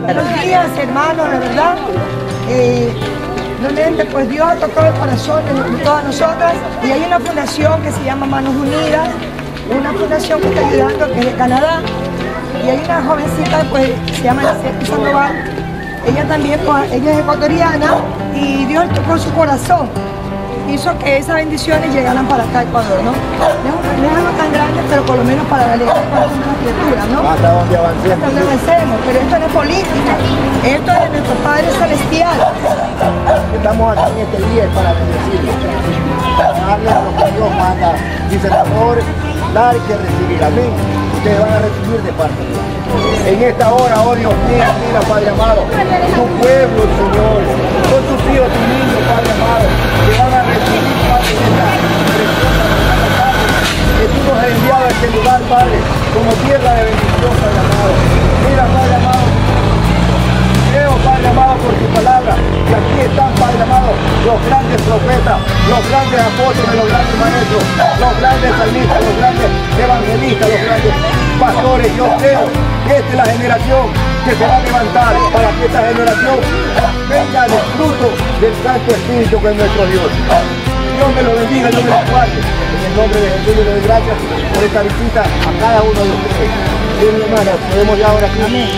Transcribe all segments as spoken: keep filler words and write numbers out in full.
Buenos días, hermanos, la verdad. Eh, realmente, pues Dios ha tocado el corazón de todas nosotras y hay una fundación que se llama Manos Unidas, una fundación que está ayudando, que es de Canadá, y hay una jovencita, pues, se llama César Sandoval. Ella también, pues, ella es ecuatoriana y Dios tocó su corazón. Hizo que esas bendiciones llegaran para acá a Ecuador, ¿no? No es algo tan grande, pero por lo menos para darle para una criatura, ¿no? Hasta donde avancemos. Hasta donde avancemos, pero esto no es política, esto es de nuestro Padre Celestial. Estamos aquí en este día para bendecirlos, para darles lo que Dios manda. Dice el amor, dar y que recibir, amén. Ustedes van a recibir de parte de Dios. En esta hora, oh Dios mío, mira, Padre amado, tu pueblo, Señor, con tus hijos, tus niños, Padre amado, que van a recibir, Padre, esta preciosa tarde que tú nos has enviado a este lugar, Padre, como tierra de bendición, Padre amado. Mira, Padre amado, creo, Padre amado, por tu palabra, que aquí están, Padre amado, los grandes profetas, los grandes apóstoles, los grandes maestros, los grandes salmistas, los grandes evangelistas, los grandes pastores. Yo creo que esta es la generación que se va a levantar para que esta generación venga del fruto del Santo Espíritu que es nuestro Dios. Dios me lo bendiga, Dios me lo guarde. En el nombre de Jesús, yo le doy gracias por esta visita a cada uno de ustedes. Bien, mi hermana, podemos ya ahora aquí. Amén.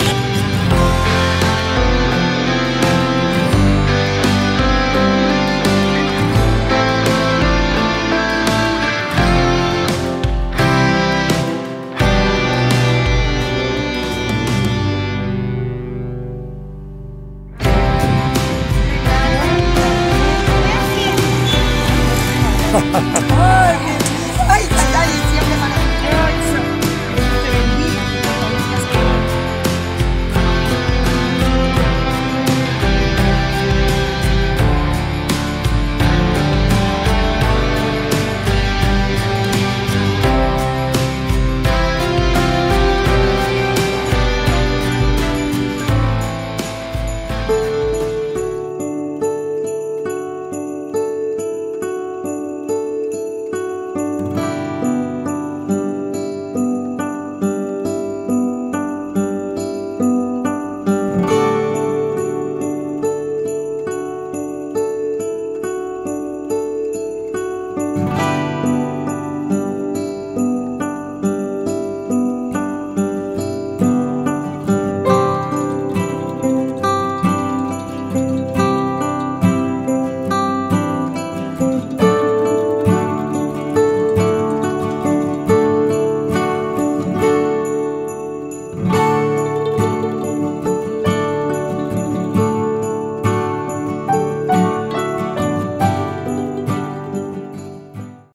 Ha ha ha.